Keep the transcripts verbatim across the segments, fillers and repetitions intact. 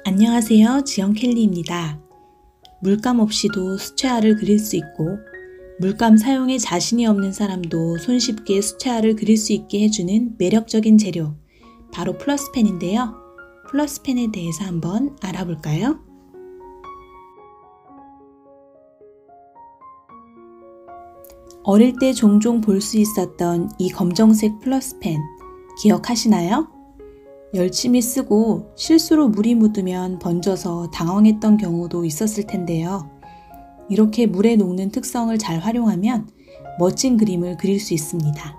안녕하세요. 지영켈리입니다. 물감 없이도 수채화를 그릴 수 있고 물감 사용에 자신이 없는 사람도 손쉽게 수채화를 그릴 수 있게 해주는 매력적인 재료, 바로 플러스펜인데요. 플러스펜에 대해서 한번 알아볼까요? 어릴 때 종종 볼 수 있었던 이 검정색 플러스펜 기억하시나요? 열심히 쓰고 실수로 물이 묻으면 번져서 당황했던 경우도 있었을 텐데요. 이렇게 물에 녹는 특성을 잘 활용하면 멋진 그림을 그릴 수 있습니다.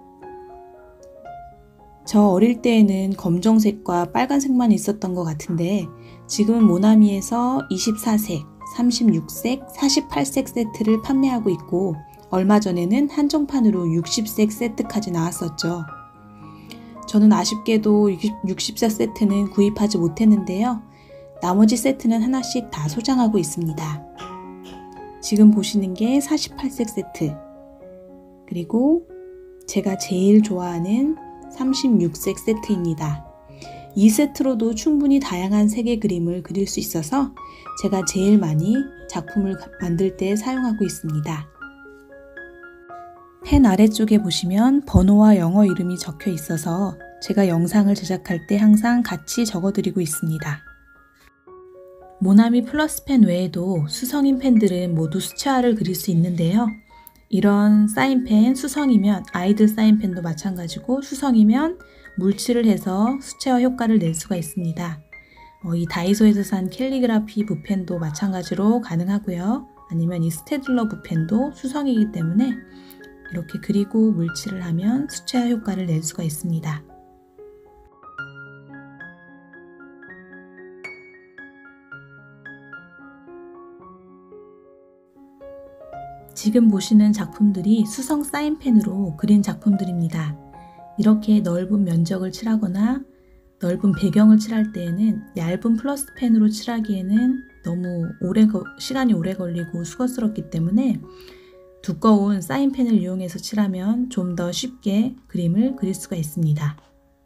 저 어릴 때에는 검정색과 빨간색만 있었던 것 같은데 지금은 모나미에서 이십사 색, 삼십육 색, 사십팔 색 세트를 판매하고 있고 얼마 전에는 한정판으로 육십 색 세트까지 나왔었죠. 저는 아쉽게도 육십 색 세트는 구입하지 못했는데요. 나머지 세트는 하나씩 다 소장하고 있습니다. 지금 보시는 게 사십팔 색 세트, 그리고 제가 제일 좋아하는 삼십육 색 세트입니다. 이 세트로도 충분히 다양한 색의 그림을 그릴 수 있어서 제가 제일 많이 작품을 만들 때 사용하고 있습니다. 펜 아래쪽에 보시면 번호와 영어 이름이 적혀 있어서 제가 영상을 제작할 때 항상 같이 적어드리고 있습니다. 모나미 플러스펜 외에도 수성인 펜들은 모두 수채화를 그릴 수 있는데요. 이런 사인펜, 수성이면 아이들 사인펜도 마찬가지고 수성이면 물칠을 해서 수채화 효과를 낼 수가 있습니다. 어, 이 다이소에서 산 캘리그라피 붓펜도 마찬가지로 가능하고요. 아니면 이 스테들러 붓펜도 수성이기 때문에 이렇게 그리고 물칠을 하면 수채화 효과를 낼 수가 있습니다. 지금 보시는 작품들이 수성 사인펜으로 그린 작품들입니다. 이렇게 넓은 면적을 칠하거나 넓은 배경을 칠할 때에는 얇은 플러스펜으로 칠하기에는 너무 오래 시간이 오래 걸리고 수고스럽기 때문에 두꺼운 사인펜을 이용해서 칠하면 좀 더 쉽게 그림을 그릴 수가 있습니다.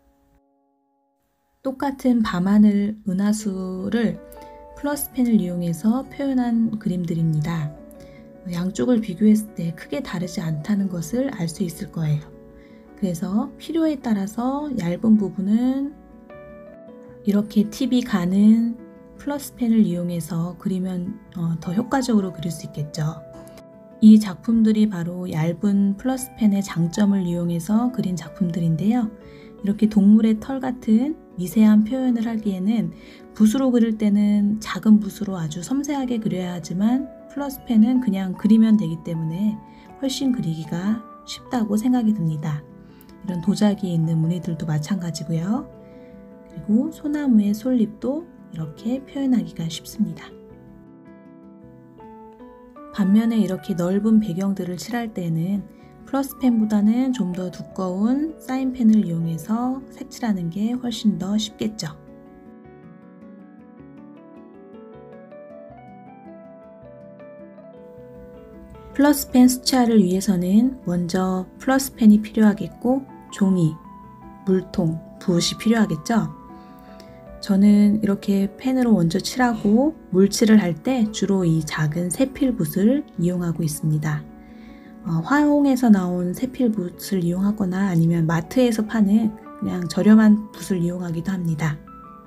똑같은 밤하늘 은하수를 플러스펜을 이용해서 표현한 그림들입니다. 양쪽을 비교했을 때 크게 다르지 않다는 것을 알 수 있을 거예요. 그래서 필요에 따라서 얇은 부분은 이렇게 팁이 가는 플러스펜을 이용해서 그리면 더 효과적으로 그릴 수 있겠죠. 이 작품들이 바로 얇은 플러스펜의 장점을 이용해서 그린 작품들인데요. 이렇게 동물의 털 같은 미세한 표현을 하기에는 붓으로 그릴 때는 작은 붓으로 아주 섬세하게 그려야 하지만 플러스펜은 그냥 그리면 되기 때문에 훨씬 그리기가 쉽다고 생각이 듭니다. 이런 도자기에 있는 무늬들도 마찬가지고요. 그리고 소나무의 솔잎도 이렇게 표현하기가 쉽습니다. 반면에 이렇게 넓은 배경들을 칠할 때는 플러스펜보다는 좀 더 두꺼운 사인펜을 이용해서 색칠하는 게 훨씬 더 쉽겠죠. 플러스펜 수채화를 위해서는 먼저 플러스펜이 필요하겠고 종이, 물통, 붓이 필요하겠죠. 저는 이렇게 펜으로 먼저 칠하고 물칠을 할 때 주로 이 작은 세필 붓을 이용하고 있습니다. 어, 화용에서 나온 세필 붓을 이용하거나 아니면 마트에서 파는 그냥 저렴한 붓을 이용하기도 합니다.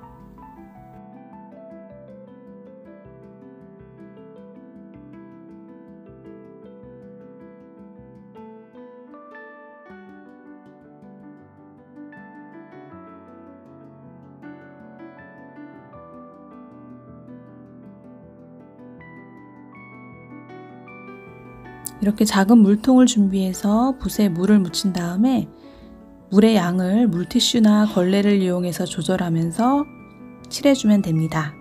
이렇게 작은 물통을 준비해서 붓에 물을 묻힌 다음에 물의 양을 물티슈나 걸레를 이용해서 조절하면서 칠해주면 됩니다.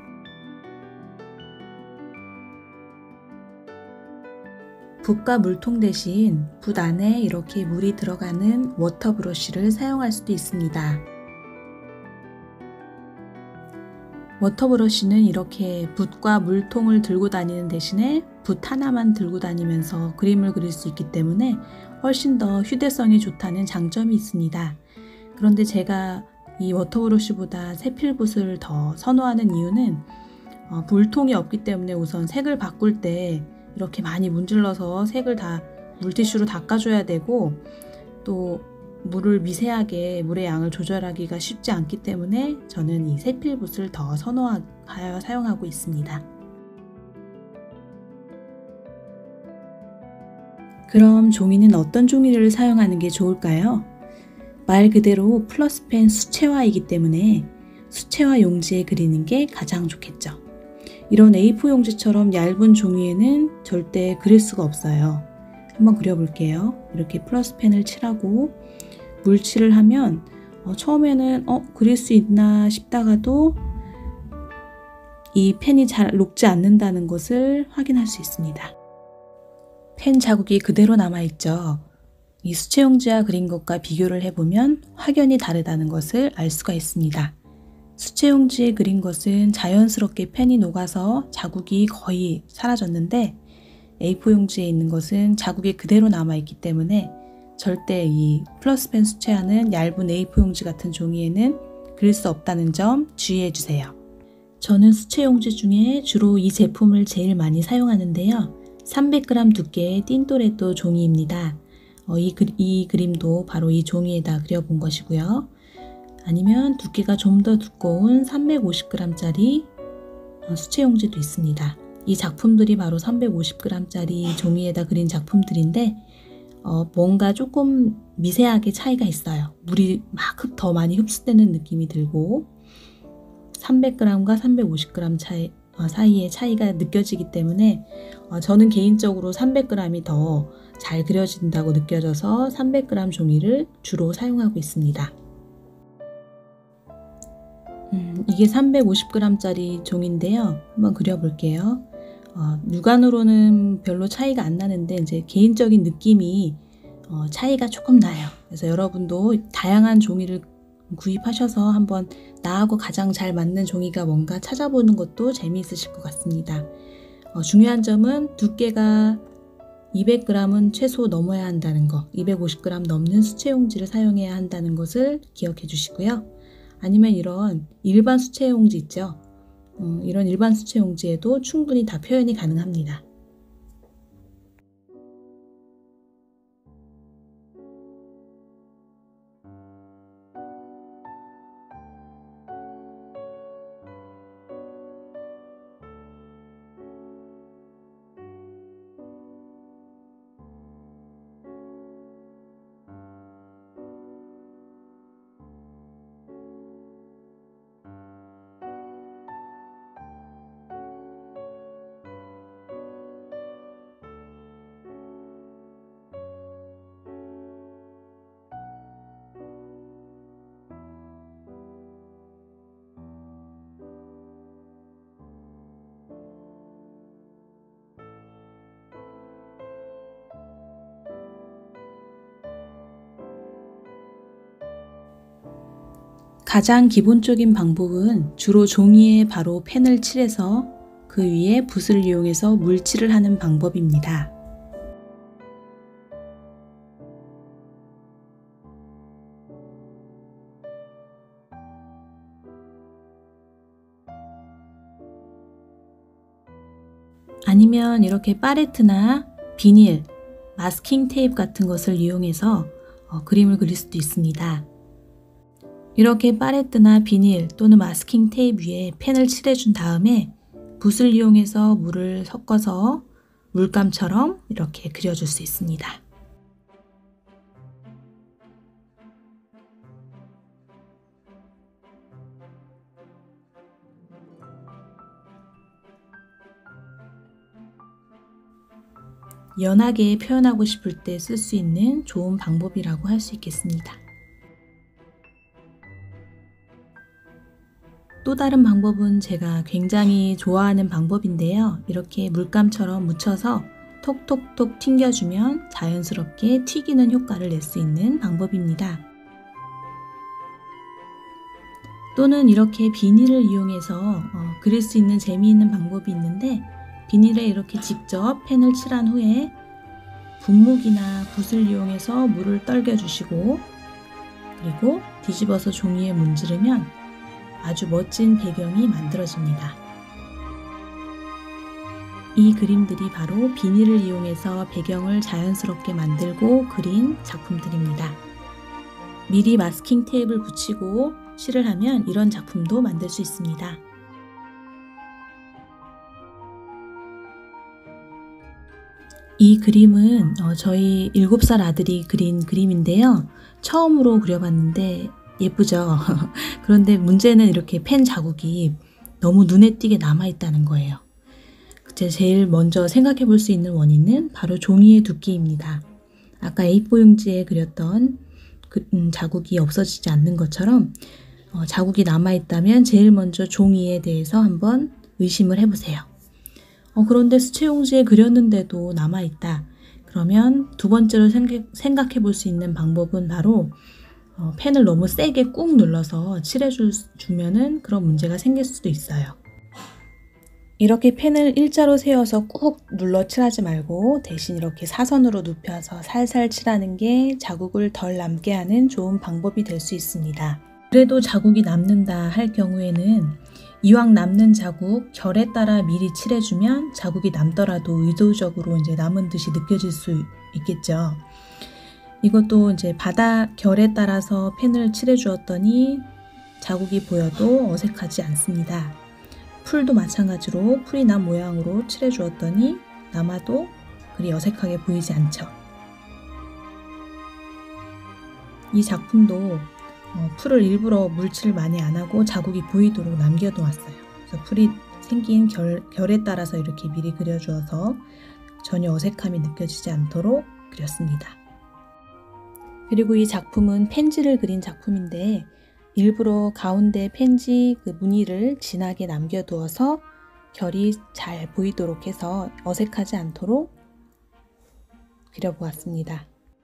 붓과 물통 대신 붓 안에 이렇게 물이 들어가는 워터 브러쉬를 사용할 수도 있습니다. 워터 브러쉬는 이렇게 붓과 물통을 들고 다니는 대신에 붓 하나만 들고 다니면서 그림을 그릴 수 있기 때문에 훨씬 더 휴대성이 좋다는 장점이 있습니다. 그런데 제가 이 워터브러쉬보다 세필붓을 더 선호하는 이유는 어, 물통이 없기 때문에 우선 색을 바꿀 때 이렇게 많이 문질러서 색을 다 물티슈로 닦아줘야 되고, 또 물을 미세하게 물의 양을 조절하기가 쉽지 않기 때문에 저는 이 세필붓을 더 선호하여 사용하고 있습니다. 그럼 종이는 어떤 종이를 사용하는 게 좋을까요? 말 그대로 플러스펜 수채화이기 때문에 수채화 용지에 그리는 게 가장 좋겠죠. 이런 에이포 용지처럼 얇은 종이에는 절대 그릴 수가 없어요. 한번 그려볼게요. 이렇게 플러스펜을 칠하고 물칠을 하면 어, 처음에는 어, 그릴 수 있나 싶다가도 이 펜이 잘 녹지 않는다는 것을 확인할 수 있습니다. 펜 자국이 그대로 남아있죠. 이 수채용지와 그린 것과 비교를 해보면 확연히 다르다는 것을 알 수가 있습니다. 수채용지에 그린 것은 자연스럽게 펜이 녹아서 자국이 거의 사라졌는데, 에이포 용지에 있는 것은 자국이 그대로 남아있기 때문에 절대 이 플러스펜 수채화는 얇은 에이포 용지 같은 종이에는 그릴 수 없다는 점 주의해 주세요. 저는 수채 용지 중에 주로 이 제품을 제일 많이 사용하는데요. 삼백 그램 두께의 틴토레토 종이입니다. 어, 이, 그, 이 그림도 바로 이 종이에다 그려본 것이고요. 아니면 두께가 좀 더 두꺼운 삼백오십 그램짜리 어, 수채 용지도 있습니다. 이 작품들이 바로 삼백오십 그램짜리 종이에다 그린 작품들인데 어, 뭔가 조금 미세하게 차이가 있어요. 물이 막 더 많이 흡수되는 느낌이 들고 삼백 그램과 삼백오십 그램 차이, 어, 사이의 차이가 느껴지기 때문에 어, 저는 개인적으로 삼백 그램이 더 잘 그려진다고 느껴져서 삼백 그램 종이를 주로 사용하고 있습니다. 음, 이게 삼백오십 그램짜리 종인데요. 한번 그려볼게요. 어, 육안으로는 별로 차이가 안 나는데 이제 개인적인 느낌이 어, 차이가 조금 나요. 그래서 여러분도 다양한 종이를 구입하셔서 한번 나하고 가장 잘 맞는 종이가 뭔가 찾아보는 것도 재미있으실 것 같습니다. 어, 중요한 점은 두께가 이백 그램은 최소 넘어야 한다는 거, 이백오십 그램 넘는 수채 용지를 사용해야 한다는 것을 기억해 주시고요. 아니면 이런 일반 수채 용지 있죠. 어, 이런 일반 수채 용지에도 충분히 다 표현이 가능합니다. 가장 기본적인 방법은 주로 종이에 바로 펜을 칠해서 그 위에 붓을 이용해서 물칠을 하는 방법입니다. 아니면 이렇게 팔레트나 비닐, 마스킹 테이프 같은 것을 이용해서 어, 그림을 그릴 수도 있습니다. 이렇게 팔레트나 비닐 또는 마스킹 테이프 위에 펜을 칠해준 다음에 붓을 이용해서 물을 섞어서 물감처럼 이렇게 그려줄 수 있습니다. 연하게 표현하고 싶을 때 쓸 수 있는 좋은 방법이라고 할 수 있겠습니다. 또 다른 방법은 제가 굉장히 좋아하는 방법인데요. 이렇게 물감처럼 묻혀서 톡톡톡 튕겨주면 자연스럽게 튀기는 효과를 낼 수 있는 방법입니다. 또는 이렇게 비닐을 이용해서 어, 그릴 수 있는 재미있는 방법이 있는데, 비닐에 이렇게 직접 펜을 칠한 후에 분무기나 붓을 이용해서 물을 떨겨 주시고 그리고 뒤집어서 종이에 문지르면 아주 멋진 배경이 만들어집니다. 이 그림들이 바로 비닐을 이용해서 배경을 자연스럽게 만들고 그린 작품들입니다. 미리 마스킹 테이프를 붙이고 칠을 하면 이런 작품도 만들 수 있습니다. 이 그림은 저희 일곱 살 아들이 그린 그림인데요. 처음으로 그려봤는데 예쁘죠? 그런데 문제는 이렇게 펜 자국이 너무 눈에 띄게 남아있다는 거예요. 제일 먼저 생각해 볼 수 있는 원인은 바로 종이의 두께입니다. 아까 에이 사 용지에 그렸던 그, 음, 자국이 없어지지 않는 것처럼 어, 자국이 남아있다면 제일 먼저 종이에 대해서 한번 의심을 해보세요. 어, 그런데 수채용지에 그렸는데도 남아있다. 그러면 두 번째로 생각, 생각해 볼 수 있는 방법은 바로 어, 펜을 너무 세게 꾹 눌러서 칠해주면은 그런 문제가 생길 수도 있어요. 이렇게 펜을 일자로 세워서 꾹 눌러 칠하지 말고 대신 이렇게 사선으로 눕혀서 살살 칠하는 게 자국을 덜 남게 하는 좋은 방법이 될 수 있습니다. 그래도 자국이 남는다 할 경우에는 이왕 남는 자국 결에 따라 미리 칠해주면 자국이 남더라도 의도적으로 이제 남은 듯이 느껴질 수 있겠죠. 이것도 이제 바다 결에 따라서 펜을 칠해 주었더니 자국이 보여도 어색하지 않습니다. 풀도 마찬가지로 풀이 난 모양으로 칠해 주었더니 남아도 그리 어색하게 보이지 않죠. 이 작품도 어, 풀을 일부러 물칠을 많이 안 하고 자국이 보이도록 남겨 놓았어요. 그래서 풀이 생긴 결, 결에 따라서 이렇게 미리 그려주어서 전혀 어색함이 느껴지지 않도록 그렸습니다. 그리고 이 작품은 펜지를 그린 작품인데 일부러 가운데 펜지 그 무늬를 진하게 남겨두어서 결이 잘 보이도록 해서 어색하지 않도록 그려보았습니다.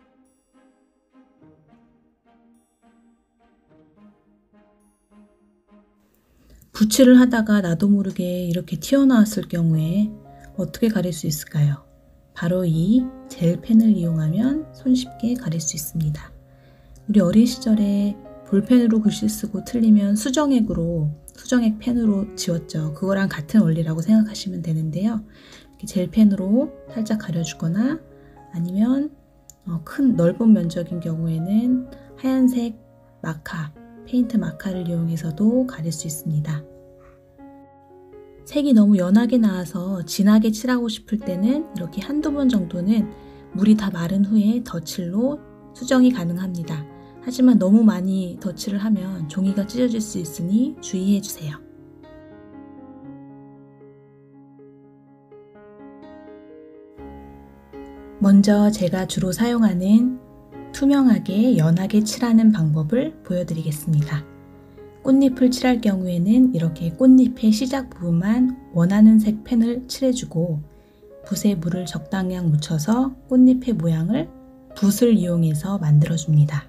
붓칠을 하다가 나도 모르게 이렇게 튀어나왔을 경우에 어떻게 가릴 수 있을까요? 바로 이 젤펜을 이용하면 손쉽게 가릴 수 있습니다. 우리 어린 시절에 볼펜으로 글씨 쓰고 틀리면 수정액으로, 수정액 펜으로 지웠죠. 그거랑 같은 원리라고 생각하시면 되는데요. 이렇게 젤펜으로 살짝 가려주거나 아니면 어, 큰 넓은 면적인 경우에는 하얀색 마카, 페인트 마카를 이용해서도 가릴 수 있습니다. 색이 너무 연하게 나와서 진하게 칠하고 싶을 때는 이렇게 한두 번 정도는 물이 다 마른 후에 덧칠로 수정이 가능합니다. 하지만 너무 많이 덧칠을 하면 종이가 찢어질 수 있으니 주의해 주세요. 먼저 제가 주로 사용하는 투명하게 연하게 칠하는 방법을 보여드리겠습니다. 꽃잎을 칠할 경우에는 이렇게 꽃잎의 시작 부분만 원하는 색 펜을 칠해주고 붓에 물을 적당량 묻혀서 꽃잎의 모양을 붓을 이용해서 만들어줍니다.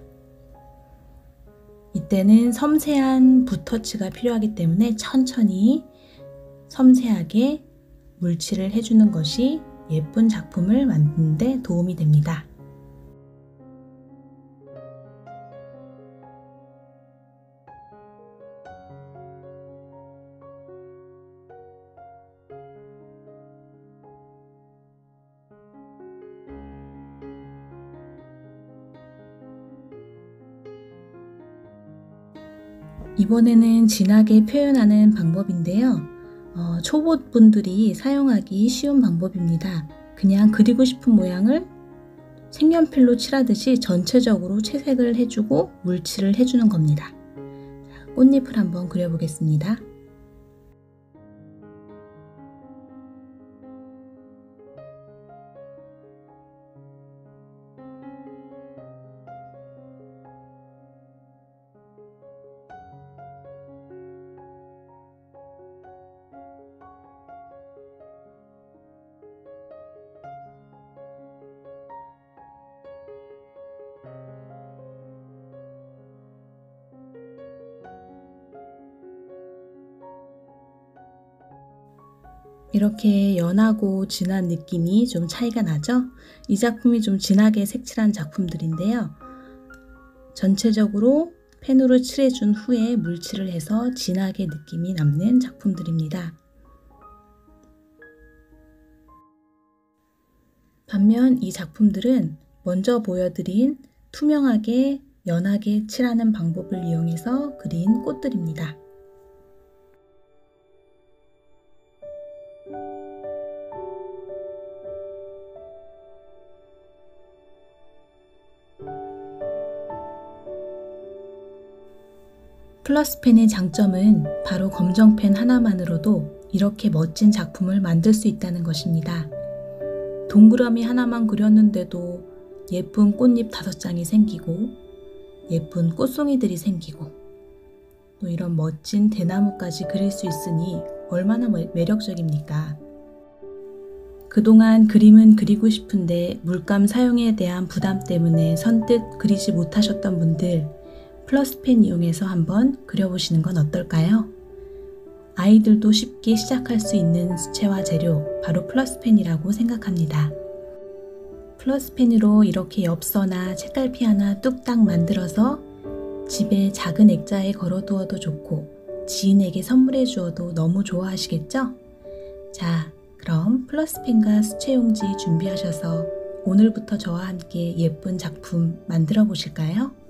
이때는 섬세한 붓터치가 필요하기 때문에 천천히 섬세하게 물칠을 해주는 것이 예쁜 작품을 만드는 데 도움이 됩니다. 이번에는 진하게 표현하는 방법인데요. 어, 초보분들이 사용하기 쉬운 방법입니다. 그냥 그리고 싶은 모양을 색연필로 칠하듯이 전체적으로 채색을 해주고 물칠을 해주는 겁니다. 자, 꽃잎을 한번 그려보겠습니다. 이렇게 연하고 진한 느낌이 좀 차이가 나죠? 이 작품이 좀 진하게 색칠한 작품들인데요. 전체적으로 펜으로 칠해준 후에 물칠을 해서 진하게 느낌이 남는 작품들입니다. 반면 이 작품들은 먼저 보여드린 투명하게 연하게 칠하는 방법을 이용해서 그린 꽃들입니다. 플러스펜의 장점은 바로 검정펜 하나만으로도 이렇게 멋진 작품을 만들 수 있다는 것입니다. 동그라미 하나만 그렸는데도 예쁜 꽃잎 다섯 장이 생기고 예쁜 꽃송이들이 생기고 또 이런 멋진 대나무까지 그릴 수 있으니 얼마나 매력적입니까? 그동안 그림은 그리고 싶은데 물감 사용에 대한 부담 때문에 선뜻 그리지 못하셨던 분들, 플러스펜 이용해서 한번 그려보시는 건 어떨까요? 아이들도 쉽게 시작할 수 있는 수채화 재료, 바로 플러스펜이라고 생각합니다. 플러스펜으로 이렇게 엽서나 책갈피 하나 뚝딱 만들어서 집에 작은 액자에 걸어두어도 좋고 지인에게 선물해 주어도 너무 좋아하시겠죠? 자, 그럼 플러스펜과 수채용지 준비하셔서 오늘부터 저와 함께 예쁜 작품 만들어 보실까요?